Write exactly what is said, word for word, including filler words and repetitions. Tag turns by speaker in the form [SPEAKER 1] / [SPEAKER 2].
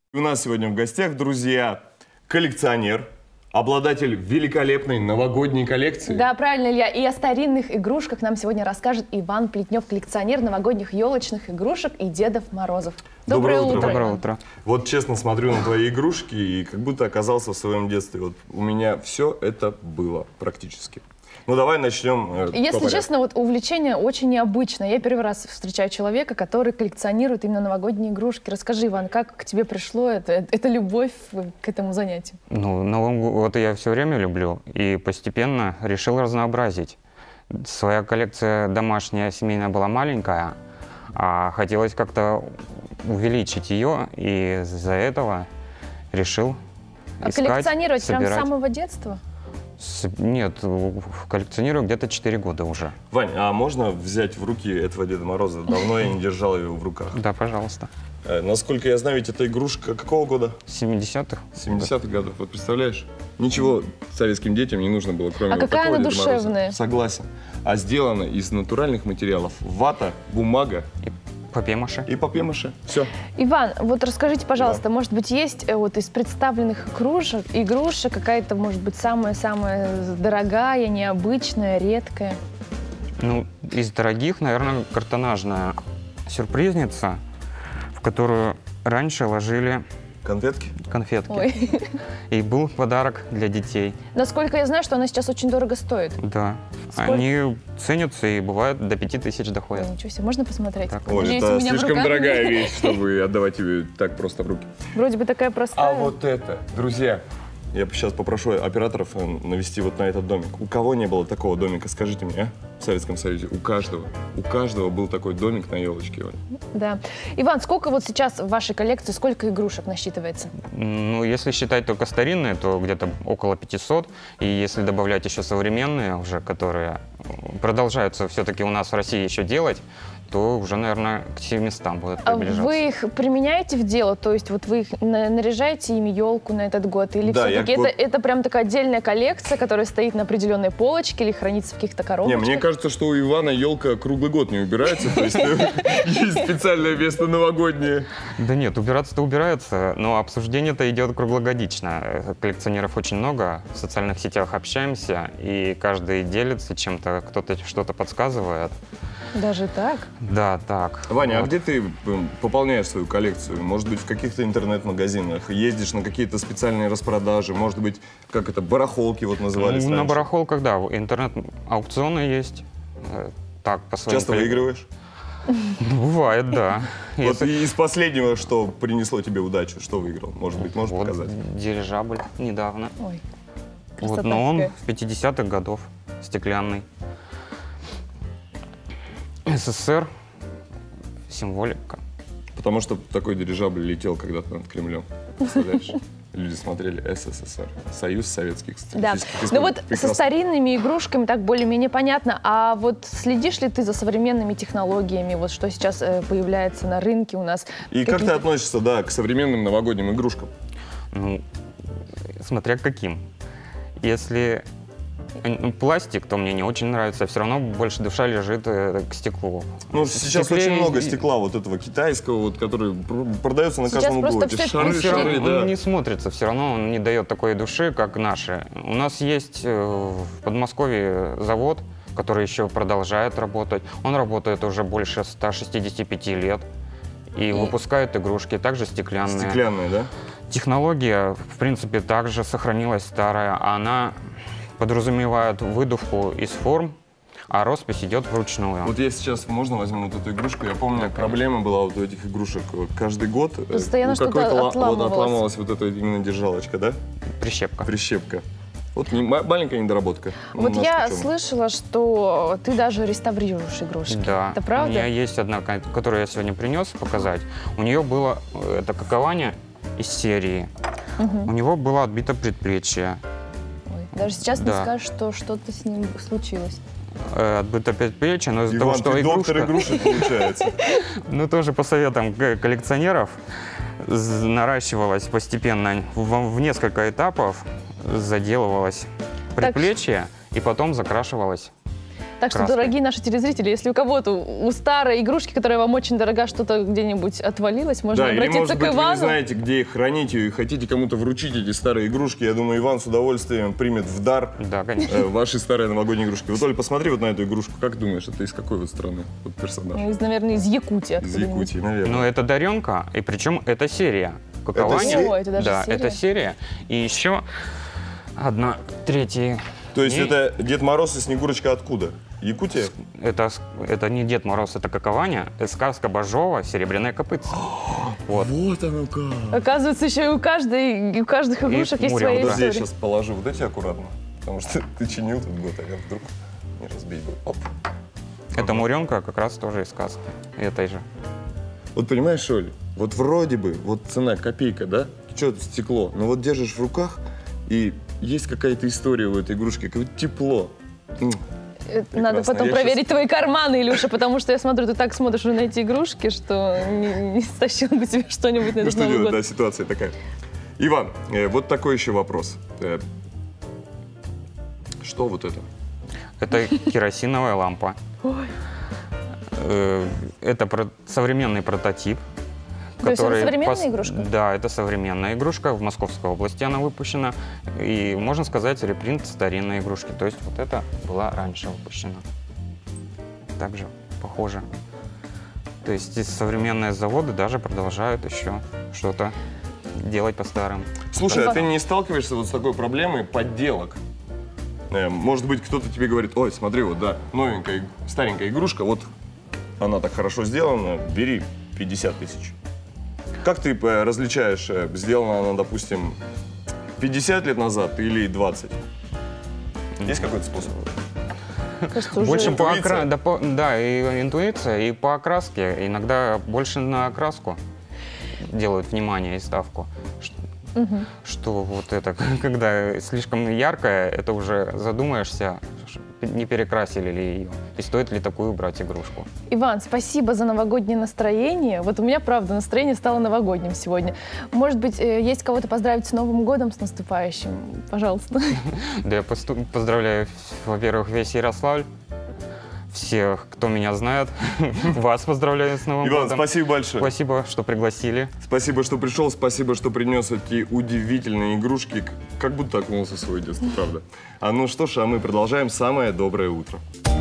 [SPEAKER 1] У нас сегодня в гостях, друзья, коллекционер, обладатель великолепной новогодней коллекции.
[SPEAKER 2] Да, правильно, Илья. И о старинных игрушках нам сегодня расскажет Иван Плетнев, коллекционер новогодних елочных игрушек и Дедов Морозов.
[SPEAKER 1] Доброе,
[SPEAKER 2] Доброе
[SPEAKER 1] утро.
[SPEAKER 2] утро.
[SPEAKER 3] Доброе утро.
[SPEAKER 1] Вот честно смотрю на твои игрушки и как будто оказался в своем детстве. Вот у меня все это было практически. Ну давай начнем. Э,
[SPEAKER 2] Если честно, вот увлечение очень необычное. Я первый раз встречаю человека, который коллекционирует именно новогодние игрушки. Расскажи, Иван, как к тебе пришло это, это любовь к этому занятию?
[SPEAKER 3] Ну, Новый год я все время люблю и постепенно решил разнообразить. Своя коллекция домашняя, семейная была маленькая, а хотелось как-то увеличить ее, и из-за этого решил
[SPEAKER 2] А
[SPEAKER 3] искать,
[SPEAKER 2] коллекционировать
[SPEAKER 3] собирать.
[SPEAKER 2] прям с самого детства?
[SPEAKER 3] С- Нет, коллекционирую где-то четыре года уже.
[SPEAKER 1] Вань, а можно взять в руки этого Деда Мороза? Давно я не держал его в руках.
[SPEAKER 3] Да, пожалуйста.
[SPEAKER 1] Э, насколько я знаю, ведь это игрушка какого года?
[SPEAKER 3] семидесятых.
[SPEAKER 1] семидесятых годов. Вот представляешь? Ничего советским детям не нужно было, кроме
[SPEAKER 2] А
[SPEAKER 1] вот
[SPEAKER 2] какая
[SPEAKER 1] такого
[SPEAKER 2] она
[SPEAKER 1] Деда Мороза.
[SPEAKER 2] душевная.
[SPEAKER 1] Согласен. А сделана из натуральных материалов. Вата, бумага
[SPEAKER 3] И папье-маше.
[SPEAKER 1] и папье-маше. Все.
[SPEAKER 2] Иван, вот расскажите, пожалуйста,
[SPEAKER 1] Да.
[SPEAKER 2] может быть, есть э, вот из представленных игрушек, игрушек какая-то, может быть, самая-самая дорогая, необычная, редкая?
[SPEAKER 3] Ну, из дорогих, наверное, картонажная сюрпризница, в которую раньше ложили
[SPEAKER 1] Конфетки?
[SPEAKER 3] конфетки.
[SPEAKER 2] Ой.
[SPEAKER 3] И был подарок для детей.
[SPEAKER 2] Насколько я знаю, что она сейчас очень дорого стоит.
[SPEAKER 3] Да.
[SPEAKER 2] Сколько?
[SPEAKER 3] Они ценятся и бывают до пяти тысяч
[SPEAKER 2] Ой,
[SPEAKER 3] доходят.
[SPEAKER 2] ничего себе, можно посмотреть?
[SPEAKER 3] Так.
[SPEAKER 1] Ой,
[SPEAKER 2] Надеюсь, у
[SPEAKER 1] это
[SPEAKER 2] меня в
[SPEAKER 1] слишком
[SPEAKER 2] руках.
[SPEAKER 1] дорогая вещь, чтобы отдавать тебе так просто в руки.
[SPEAKER 2] Вроде бы такая простая.
[SPEAKER 1] А вот это, друзья, я сейчас попрошу операторов э, навести вот на этот домик. У кого не было такого домика, скажите мне, а? В Советском Союзе? У каждого. У каждого был такой домик на елочке, Оль.
[SPEAKER 2] Да. Иван, сколько вот сейчас в вашей коллекции, сколько игрушек насчитывается?
[SPEAKER 3] Ну, если считать только старинные, то где-то около пятисот. И если добавлять еще современные уже, которые продолжаются все-таки у нас в России еще делать, то уже, наверное, к семистам будет
[SPEAKER 2] А
[SPEAKER 3] приближаться.
[SPEAKER 2] вы их применяете в дело? То есть вот вы их на- наряжаете ими елку на этот год? Или
[SPEAKER 1] Да,
[SPEAKER 2] все-таки
[SPEAKER 1] я
[SPEAKER 2] это,
[SPEAKER 1] вот-
[SPEAKER 2] это прям такая отдельная коллекция, которая стоит на определенной полочке или хранится в каких-то
[SPEAKER 1] Не,
[SPEAKER 2] коробочках?
[SPEAKER 1] мне кажется, что у Ивана елка круглый год не убирается, то есть э, есть специальное место новогоднее.
[SPEAKER 3] Да нет, убираться-то убирается, но обсуждение-то идет круглогодично. Э, Коллекционеров очень много, в социальных сетях общаемся, и каждый делится чем-то, кто-то что-то подсказывает.
[SPEAKER 2] Даже так?
[SPEAKER 3] Да, так.
[SPEAKER 1] Ваня, а
[SPEAKER 3] Вот.
[SPEAKER 1] где ты м, пополняешь свою коллекцию? Может быть, в каких-то интернет-магазинах? Ездишь на какие-то специальные распродажи? Может быть, как это, барахолки вот назывались
[SPEAKER 3] Ну, на
[SPEAKER 1] раньше?
[SPEAKER 3] барахолках, да, интернет-аукционы есть. Э, Так, по своим...
[SPEAKER 1] Часто
[SPEAKER 3] коллег-
[SPEAKER 1] выигрываешь?
[SPEAKER 3] Ну, бывает, да.
[SPEAKER 1] Вот
[SPEAKER 3] Если-
[SPEAKER 1] из последнего, что принесло тебе удачу, что выиграл? Может быть, можешь
[SPEAKER 3] Вот
[SPEAKER 1] показать?
[SPEAKER 3] дирижабль недавно.
[SPEAKER 2] Ой,
[SPEAKER 3] Вот,
[SPEAKER 2] красота
[SPEAKER 3] но он
[SPEAKER 2] какая.
[SPEAKER 3] в пятидесятых годов, стеклянный. СССР, символика.
[SPEAKER 1] Потому что такой дирижабль летел когда-то над Кремлем. Представляешь? Люди смотрели СССР, Союз Советских
[SPEAKER 2] Да.
[SPEAKER 1] Социалистических
[SPEAKER 2] Ну вот
[SPEAKER 1] Республик.
[SPEAKER 2] со
[SPEAKER 1] Прекрасно.
[SPEAKER 2] старинными игрушками так более-менее понятно. А вот следишь ли ты за современными технологиями, вот что сейчас э, появляется на рынке у нас?
[SPEAKER 1] И как ты
[SPEAKER 2] Какие-то-
[SPEAKER 1] относишься, да, к современным новогодним игрушкам?
[SPEAKER 3] Ну, смотря к каким. Если э, пластик, то мне не очень нравится. Все равно больше душа лежит э, к стеклу.
[SPEAKER 1] Ну,
[SPEAKER 3] В
[SPEAKER 1] сейчас
[SPEAKER 3] стекле
[SPEAKER 1] очень много
[SPEAKER 3] и-
[SPEAKER 1] стекла вот этого китайского, вот, который пр- продается на
[SPEAKER 2] Сейчас
[SPEAKER 1] каждом углу.
[SPEAKER 2] просто
[SPEAKER 1] Эти
[SPEAKER 2] все
[SPEAKER 1] шары,
[SPEAKER 3] Он, всё равно-
[SPEAKER 1] шары,
[SPEAKER 3] он
[SPEAKER 1] да.
[SPEAKER 3] не смотрится, все равно он не дает такой души, как наши. У нас есть э, в Подмосковье завод, который еще продолжает работать. Он работает уже больше ста шестидесяти пяти лет и,
[SPEAKER 2] И-
[SPEAKER 3] выпускает игрушки, также стеклянные.
[SPEAKER 1] Стеклянные, да?
[SPEAKER 3] Технология, в принципе, также сохранилась старая. Она подразумевает выдувку из форм, а роспись идет вручную.
[SPEAKER 1] Вот я сейчас, можно возьму вот эту игрушку? Я помню, проблема была вот у этих игрушек. Вот каждый год э,
[SPEAKER 2] Постоянно
[SPEAKER 1] у
[SPEAKER 2] что-то
[SPEAKER 1] какой-то ла- вот
[SPEAKER 2] отламывалось.
[SPEAKER 1] отламывалась вот эта именно держалочка, да?
[SPEAKER 3] Прищепка.
[SPEAKER 1] Прищепка. Вот не- ма- маленькая недоработка.
[SPEAKER 2] Вот
[SPEAKER 1] У нас
[SPEAKER 2] я
[SPEAKER 1] причем.
[SPEAKER 2] слышала, что ты даже реставрируешь игрушки.
[SPEAKER 3] Да.
[SPEAKER 2] Это правда?
[SPEAKER 3] У меня есть одна, ко- которую я сегодня принес показать. У нее было э, это какование из серии.
[SPEAKER 2] Мгм.
[SPEAKER 3] У него было отбито предплечье.
[SPEAKER 2] Ой, даже сейчас не
[SPEAKER 3] Да.
[SPEAKER 2] скажешь, что что-то с ним случилось.
[SPEAKER 3] Э, отбито предплечье, но из-за
[SPEAKER 1] Иван,
[SPEAKER 3] того, что
[SPEAKER 1] ты доктор
[SPEAKER 3] игрушка...
[SPEAKER 1] игрушек получается.
[SPEAKER 3] Ну, тоже по советам г- коллекционеров з- наращивалась постепенно в, в несколько этапов, заделывалось предплечье и потом закрашивалось.
[SPEAKER 2] Так что,
[SPEAKER 3] краской.
[SPEAKER 2] дорогие наши телезрители, если у кого-то, у старой игрушки, которая вам очень дорога, что-то где-нибудь отвалилось, можно
[SPEAKER 1] Да, или,
[SPEAKER 2] обратиться
[SPEAKER 1] может
[SPEAKER 2] к
[SPEAKER 1] быть, вы
[SPEAKER 2] Ивану.
[SPEAKER 1] не знаете, где их хранить, и хотите кому-то вручить эти старые игрушки. Я думаю, Иван с удовольствием примет в дар
[SPEAKER 3] Да, конечно.
[SPEAKER 1] э, ваши старые новогодние игрушки. Вот, Оля, посмотри вот на эту игрушку. Как думаешь, это из какой вот страны вот персонаж?
[SPEAKER 2] Ну, из, наверное, из Якутии.
[SPEAKER 1] Из
[SPEAKER 2] откуда-нибудь.
[SPEAKER 1] Якутии, наверное.
[SPEAKER 3] Ну, это Даренка, и причем это серия. Какование.
[SPEAKER 1] серия?
[SPEAKER 2] О, это даже
[SPEAKER 3] Да,
[SPEAKER 2] серия?
[SPEAKER 3] это серия. И еще одна третья.
[SPEAKER 1] То есть
[SPEAKER 3] И
[SPEAKER 1] это Дед Мороз и Снегурочка откуда? Якутия?
[SPEAKER 3] Это, с- это не Дед Мороз, это какование. Это сказка Бажова «Серебряная копытца». Вот.
[SPEAKER 1] Вот оно как.
[SPEAKER 2] Оказывается, еще и у каждой, и у каждых игрушек есть
[SPEAKER 3] Мурил,
[SPEAKER 2] своя
[SPEAKER 3] да.
[SPEAKER 1] Вот здесь
[SPEAKER 2] история.
[SPEAKER 1] сейчас положу вот эти аккуратно, потому что ты чинил тут год, а я вдруг не разбить бы. Оп.
[SPEAKER 3] Это Муренка как раз тоже из сказки. Этой же.
[SPEAKER 1] Вот понимаешь, Оль, вот вроде бы, вот цена копейка, да? Что тут стекло? Но вот держишь в руках, и есть какая-то история у этой игрушки, какое-то тепло. М.
[SPEAKER 2] Это Надо
[SPEAKER 1] Прекрасно.
[SPEAKER 2] потом
[SPEAKER 1] Я
[SPEAKER 2] проверить
[SPEAKER 1] щас-
[SPEAKER 2] твои карманы, Илюша, потому что я смотрю, ты так смотришь уже на эти игрушки, что не, не стащил бы тебе что-нибудь на
[SPEAKER 1] Ну
[SPEAKER 2] этот
[SPEAKER 1] что
[SPEAKER 2] Новый
[SPEAKER 1] делать,
[SPEAKER 2] год.
[SPEAKER 1] да, ситуация такая. Иван, э, вот такой еще вопрос. Э, что вот это?
[SPEAKER 3] Это керосиновая лампа.
[SPEAKER 2] Ой.
[SPEAKER 3] Э, Это про- современный прототип.
[SPEAKER 2] То есть это
[SPEAKER 3] который
[SPEAKER 2] современная
[SPEAKER 3] пос-
[SPEAKER 2] игрушка?
[SPEAKER 3] Да, это современная игрушка. В Московской области она выпущена. И, можно сказать, репринт старинной игрушки. То есть вот это была раньше выпущена. Также похоже. То есть и современные заводы даже продолжают еще что-то делать по-старым.
[SPEAKER 1] Слушай, а
[SPEAKER 2] Иван.
[SPEAKER 1] ты не сталкиваешься вот с такой проблемой подделок? Э, Может быть, кто-то тебе говорит, ой, смотри, вот, да, новенькая, старенькая игрушка, вот она так хорошо сделана, бери пятьдесят тысяч. Как ты э, различаешь, э, сделана она, допустим, пятьдесят лет назад или двадцать? Есть какой-то способ?
[SPEAKER 2] Кажется, уже...
[SPEAKER 3] Больше по
[SPEAKER 1] Интуиция.
[SPEAKER 3] окра... да, по- да, и интуиция, и по окраске. Иногда больше на окраску делают внимание и ставку. Ш-
[SPEAKER 2] Мгм.
[SPEAKER 3] Что вот это, когда слишком яркое, это уже задумаешься, ш- не перекрасили ли ее, и стоит ли такую брать игрушку.
[SPEAKER 2] Иван, спасибо за новогоднее настроение. Вот у меня, правда, настроение стало новогодним сегодня. Может быть, э, есть кого-то поздравить с Новым годом, с наступающим? Пожалуйста.
[SPEAKER 3] Да я посту- поздравляю, во-первых, весь Ярославль, всех, кто меня знает. Вас поздравляю с Новым
[SPEAKER 1] Иван,
[SPEAKER 3] годом.
[SPEAKER 1] спасибо большое.
[SPEAKER 3] Спасибо, что пригласили.
[SPEAKER 1] Спасибо, что пришел, спасибо, что принес эти удивительные игрушки. Как будто окунулся в свое детство, правда. А ну что ж, а мы продолжаем «Самое доброе утро».